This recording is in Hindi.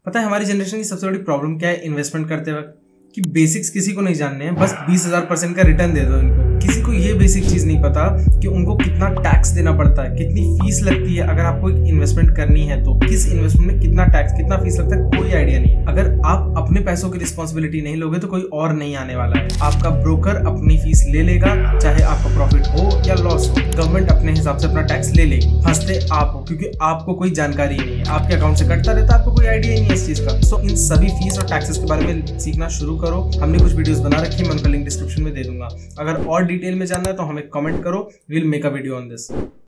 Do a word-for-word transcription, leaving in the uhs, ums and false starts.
पता है हमारी जनरेशन की सबसे बड़ी प्रॉब्लम क्या है इन्वेस्टमेंट करते वक्त, कि बेसिक्स किसी को नहीं जानने हैं, बस बीस हजार परसेंट का रिटर्न दे दो इनको। किसी को ये बेसिक चीज नहीं पता कि उनको कितना टैक्स देना पड़ता है, कितनी फीस लगती है अगर आपको एक इन्वेस्टमेंट करनी है तो किस इन्वेस्टमेंट में कितना टैक्स कितना फीस लगता है कोई आइडिया नहीं। अगर आप अपने पैसों की रिस्पॉन्सिबिलिटी नहीं लोगे तो कोई और नहीं आने वाला है। आपका ब्रोकर अपनी फीस ले लेगा, चाहे आपका प्रॉफिट हो या लॉस हो, गवर्नमेंट अपने हिसाब से अपना टैक्स ले लेगी। फंसते आप हो क्योंकि आपको कोई जानकारी नहीं है, आपके अकाउंट से कटता रहता है, आपको कोई आइडिया ही नहीं है इस चीज का। सो इन सभी फीस और टैक्सेस के बारे में सीखना शुरू करो। हमने कुछ वीडियोस बना रखी है, मैं उनका लिंक डिस्क्रिप्शन में दे दूंगा। अगर और डिटेल में जानना है तो हमें कमेंट करो, we will make a video on this.